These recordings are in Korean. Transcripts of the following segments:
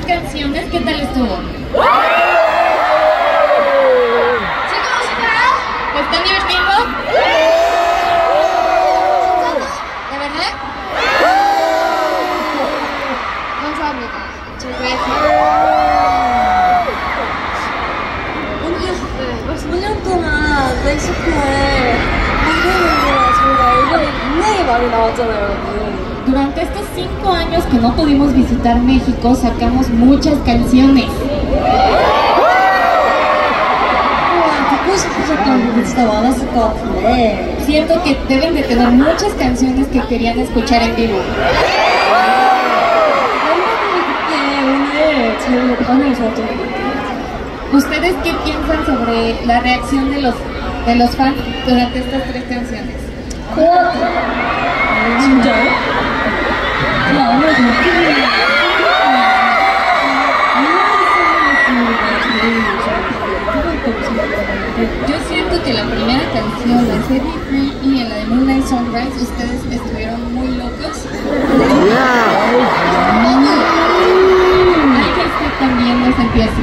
canciones, ¿qué tal estuvo? ¿Se están divirtiendo? ¿De verdad? 감사합니다. 즐거웠어요. 5년 동안 멕시코에 공연을 저희가 앨범이 굉장히 많이 나왔잖아요, 여러분. Durante estos 5 años que no pudimos visitar México, sacamos muchas canciones. 듣고 싶으셨던 곡이 진짜 많았을 것 같은데. Siento que deben de tener muchas canciones que querían escuchar en vivo. 멤버들이 그때 오늘 제일 반응이 좋았던 것 같아요. ¿Ustedes qué piensan sobre la reacción de los fans durante estas 3 canciones? 진짜요? Yo siento que la primera canción, la Set Me Free y en la de Moonlight Sunrise, ustedes estuvieron muy locos. Hay que usted también lo sentí así.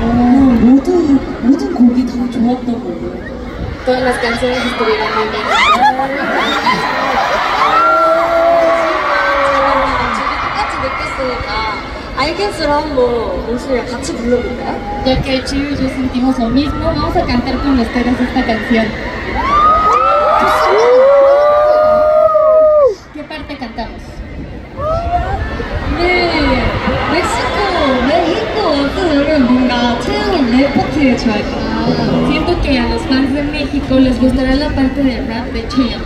모든 곡이 다 좋았다고. Todas las canciones estuvieron muy bien. 똑같이 느꼈으니까 알겠으로 한번 원수랑 같이 불러볼까요? Ya que Chiu y yo sentimos lo mismo, vamos a cantar con ustedes esta canción. ¿Qué parte cantamos? 네, 메히코 분들은 뭔가 태양의 랩 파트를 좋아할 것 같아요. Siento que a los fans de México les gustará la parte del rap de Cheo.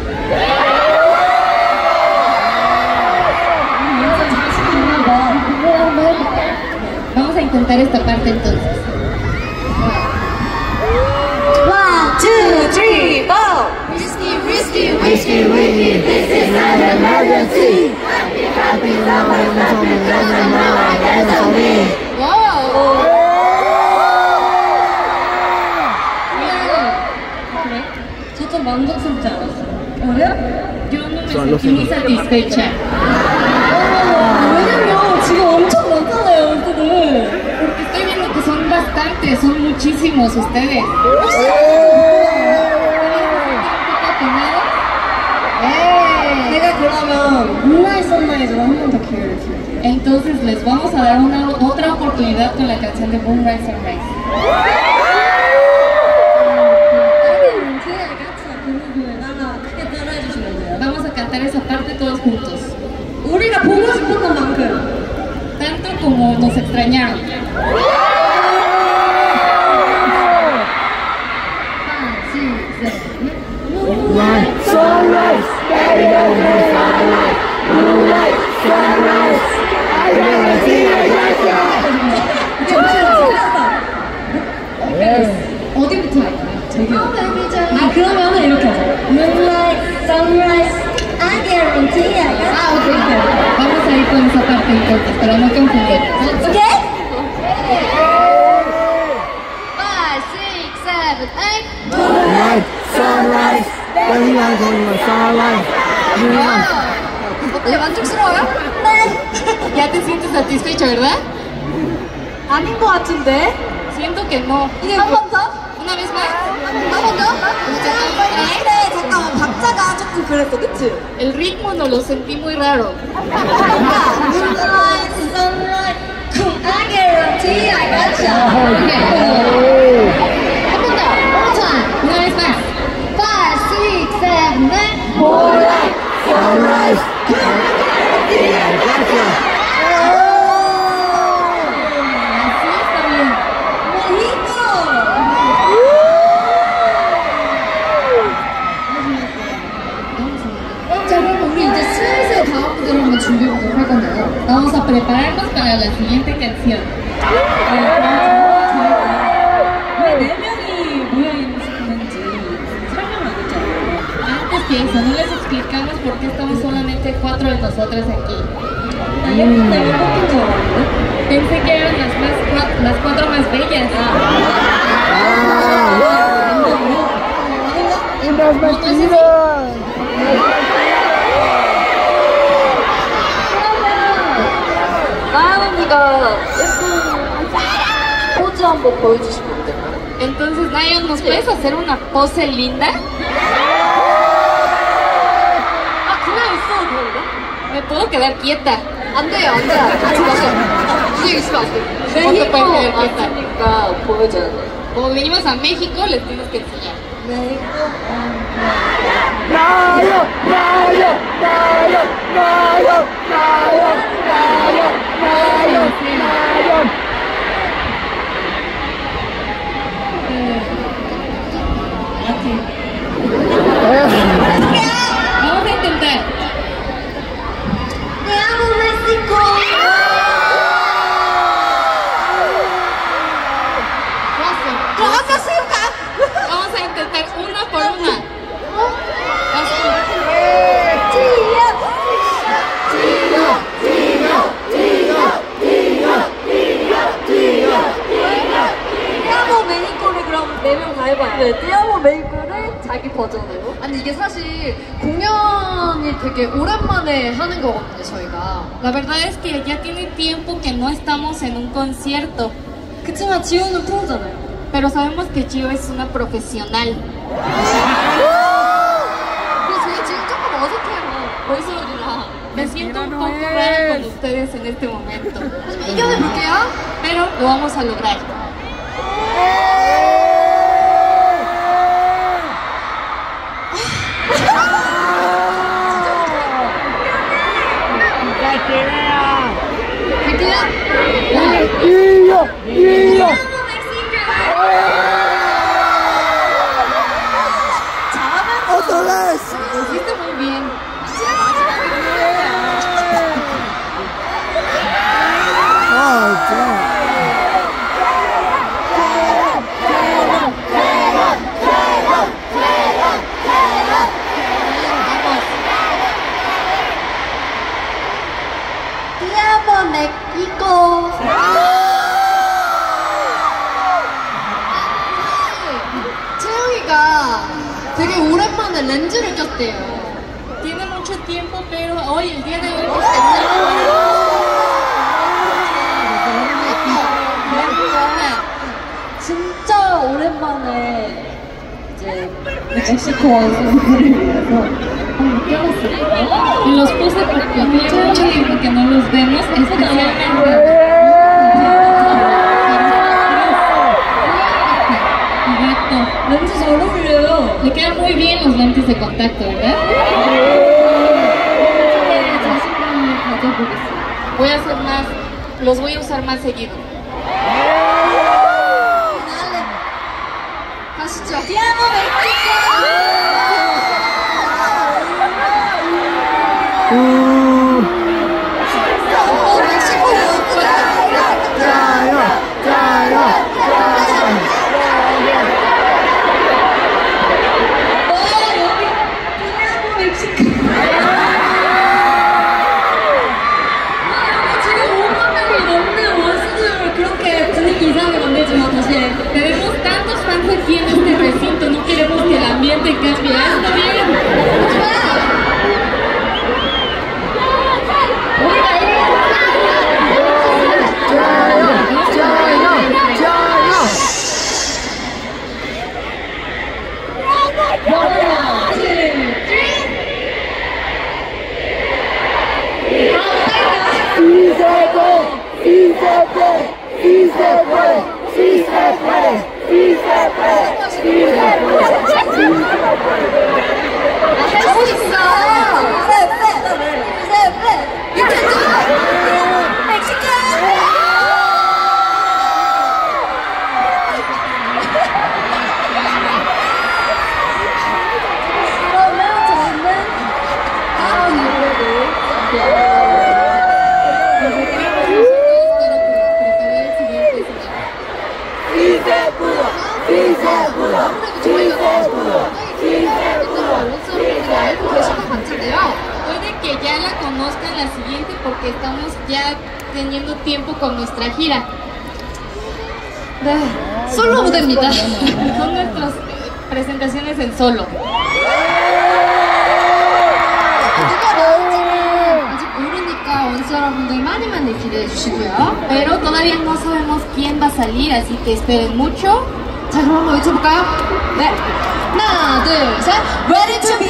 Vamos a intentar esta parte entonces. 1, 2, 3, 4. Whiskey, whiskey, whiskey, whiskey, this is not an emergency. Happy, happy, love, and love, and love, and love, and love, and ¡Wow! 저 좀 만족스럽지 않았어요. 그래요? Yo no me sentí muy satisfecha. 왜냐면 지금 엄청 많잖아요, 우리들. Porque estoy viendo que son bastantes, son muchísimos ustedes. 내가 그러면 Moonlight Sunrise로 한 번 더 기회를 드릴게요. Entonces les vamos a dar otra oportunidad con la canción de Moonlight Sunrise. Vamos a cantar esa parte todos juntos. 우리가 보고 싶었던 만큼. Tanto como nos extrañaron. Moonlight, sunrise, carry over sunlight. Moonlight, sunrise, I guarantee I got you. 어디부터 할까요? 저기요. 그러면은 이렇게 하자. Moonlight, sunrise, I guarantee I got you. Ok. Vamos a ir con esa parte entonces, para no confundir. Okay? 5, 6, 7, 8. Moonlight, sunrise, sunlight, sunlight, sunlight. 어때요? 만족스러워요? 네. Ya te sientes satisfecho, ¿verdad? 아닌 것 같은데? Siento que no. 이게 한 번 더? Una vez más. 한 번 더? 근데 잠깐만 박자가 조금 그랬어, 그치? El ritmo no lo sentí muy raro. Moonlight, sunlight, I guarantee I got you. 한 번 더, one more time. Una vez más. 5, 6, 7, 8. Moonlight, sunrise, I got you. Así está bien. 메히코! 자, 그럼 우리 이제 슬슬 다음 무대를 한번 준비해보도록 할 건데요. Vamos a prepararnos para la siguiente canción. 왜 4명이 모여있는지 설명 안 했잖아요. Antes que eso, no les explicamos por qué estamos solamente 4 de nosotras aquí. 나 예쁜 내가 뽑힌 줄 알았는데? Pensé que eran las 4 más bellas. Unas vestidas. 마음입니다. 뭔가 예쁜 포즈 한번 보여주시면 안 될까요? Entonces, Nayeon, ¿nos puedes hacer una pose linda? 아, 그냥 있어도 되는데? ¿Me puedo quedar quieta? 안 돼요, 안 돼요. 하지 마세요. 그냥 있으면 안 돼요. ¿Cuánto puede quedar quieta? 왔으니까 보여줘야 돼. Como venimos a México, les tienes que enseñar. 나요 나요 나요 나요 나요 나요 나요 나요 Vamos a intentar. Te amo, México. Vamos a intentar una por una. 띠아모 메이커를 그럼 4명 다 해봐요. 네, 띠아모 메이커를 자기 버전으로. 아니 이게 사실 공연이 되게 오랜만에 하는 거거든요 저희가. La verdad es que ya tiene tiempo que no estamos en un concierto. 그치만 지호는 프로잖아요. Pero sabemos que Gio es una profesional. 그래서 저희 지금 조금 어색해요. 벌써 me siento un poco rara con ustedes en este momento. 하지만 이겨내볼게요. Pero lo vamos a lograr. 이요 이요 otra vez Lo hiciste muy bien. 띠아모 메xico. 채영이가 되게 오랜만에 렌즈를 꼈대요. Tiene mucho tiempo, pero hoy, el día de hoy, 진짜 오랜만에 이제 멕시코 원숭이를 위해서 한번 껴봤어요. y los puse porque tiene mucho tiempo que no los vemos, especialmente. Exacto. 렌즈 잘 어울려요. Le quedan muy bien los lentes de contacto, ¿verdad? 자신감을 가져보겠습니다. Voy a hacer más, los voy a usar más seguido. 가시죠. 띠아모 Tenemos tantos fans aquí en este recinto, no queremos que el ambiente cambie. ¿Está bien? Puede que ya la conozcan la siguiente porque estamos ya teniendo tiempo con nuestra gira. 솔로 무대입니다. Son nuestras presentaciones en solo. 누가 나올지는 아직 모르니까 원수랑 여러분들 많이 많이 기대해 주시고요. Pero todavía no sabemos quién va a salir, así que esperen mucho. 자, 그럼 한번 외쳐볼까요? 네. 하나, 둘, 셋. Ready to